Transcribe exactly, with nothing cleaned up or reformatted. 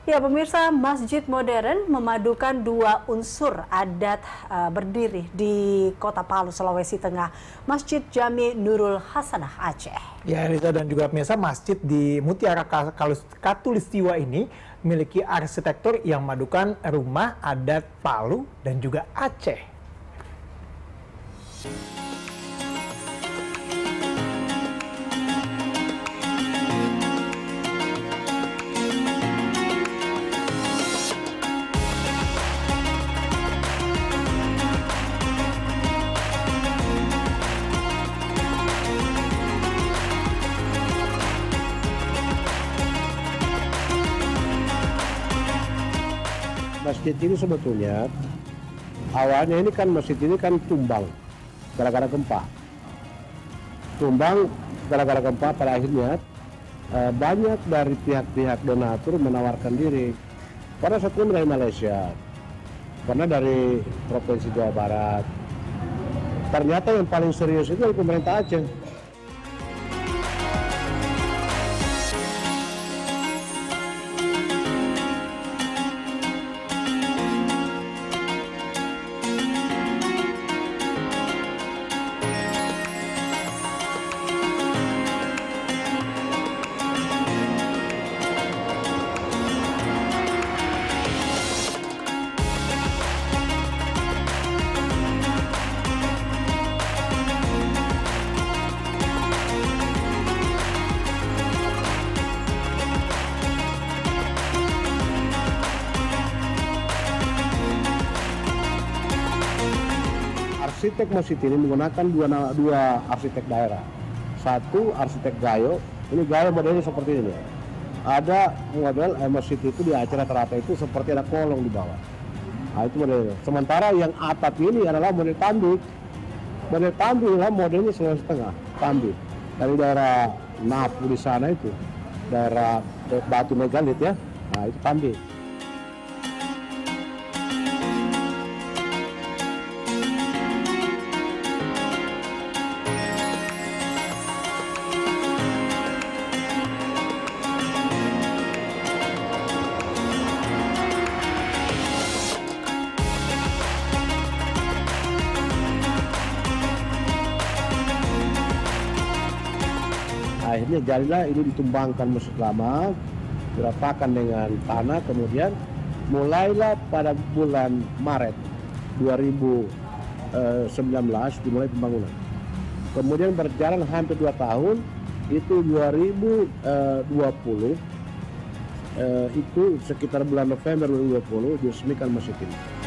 Ya, pemirsa, masjid modern memadukan dua unsur adat uh, berdiri di Kota Palu, Sulawesi Tengah, Masjid Jami Nurul Hasanah Aceh. Ya, Reza dan juga pemirsa, masjid di Mutiara Katulistiwa ini memiliki arsitektur yang memadukan rumah adat Palu dan juga Aceh. Masjid ini sebetulnya awalnya ini kan masjid ini kan tumbang gara-gara gempa. Tumbang gara-gara gempa, pada akhirnya eh, banyak dari pihak-pihak donatur menawarkan diri. Pada saat itu dari Malaysia, karena dari Provinsi Jawa Barat. Ternyata yang paling serius itu dari pemerintah Aceh. Arsitek masjid ini menggunakan dua, dua arsitek daerah. Satu arsitek Gayo, ini Gayo modelnya seperti ini. Ada model eh, masjid itu di Aceh rata-rata itu seperti ada kolong di bawah. Nah, itu modelnya. Sementara yang atap ini adalah model Tambik. Model Tambik adalah modelnya Sulawesi Tengah, Tambik. Dari daerah Napu di sana itu, daerah Batu Megalit ya. Nah, itu Tambik. Akhirnya jadilah ini ditumbangkan masjid lama, diratakan dengan tanah, kemudian mulailah pada bulan Maret dua ribu sembilan belas dimulai pembangunan. Kemudian berjalan hampir dua tahun, itu dua ribu dua puluh, itu sekitar bulan November dua ribu dua puluh diresmikan masjid ini.